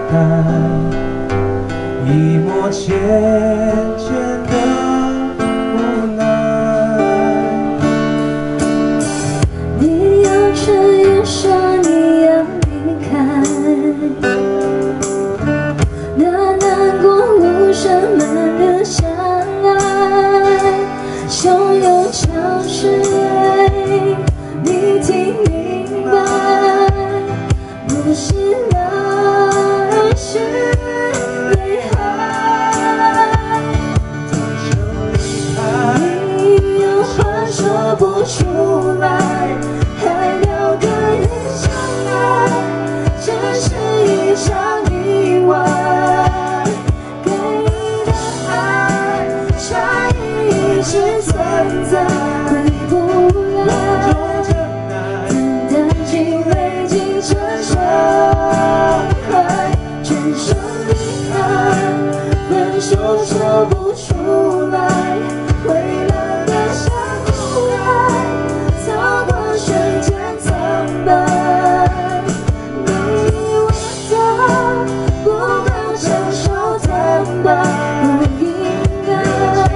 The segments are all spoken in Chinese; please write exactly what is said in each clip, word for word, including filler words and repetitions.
憾，一抹浅浅的无奈。 你要承认说你要离开，那难过无声满了相爱，汹涌潮水，你听明白，不是爱，而是泪海。你有话说不出来，还要跟人相爱，只是一场意外。给你的爱，差异一直存在，回不来。等待进北京城上海，转身离开，分手说不出来，蔚蓝的山谷海，走过瞬间苍白。你我都不能承受坦白，不应该，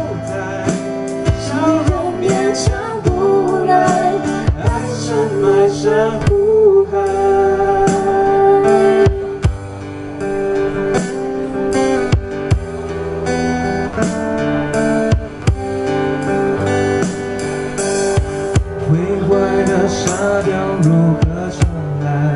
伤痕变成无奈，爱深埋山苦海。 毁坏的沙雕如何重来？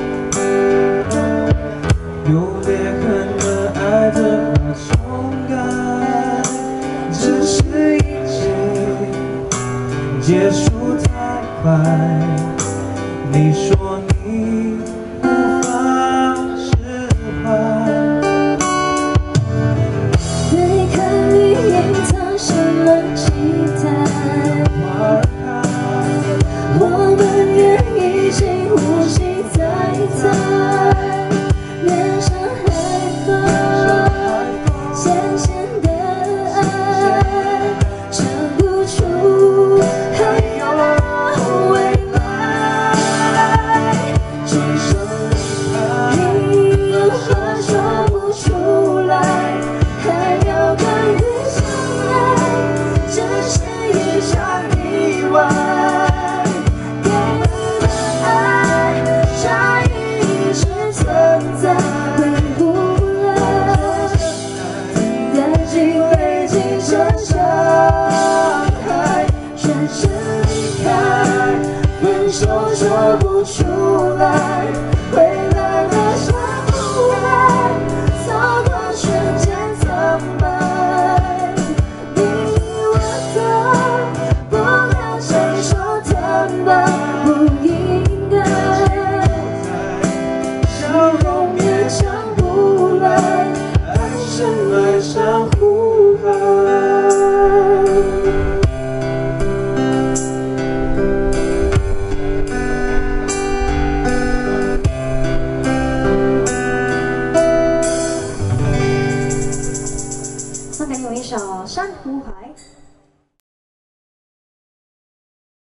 有裂痕的爱怎么重改？只是一切结束太快。你说你无法释怀， 没看你隐藏什么期待， 花儿开， 我们也已经无心再猜，脸上还放浅浅的爱，想不出还有未来。转身离开，你有话说不出来，还要跟人相爱，只是一场意外。给你的爱，差异一直存在，回不来。等待进北京城上海，转身离开，分手说不出来，未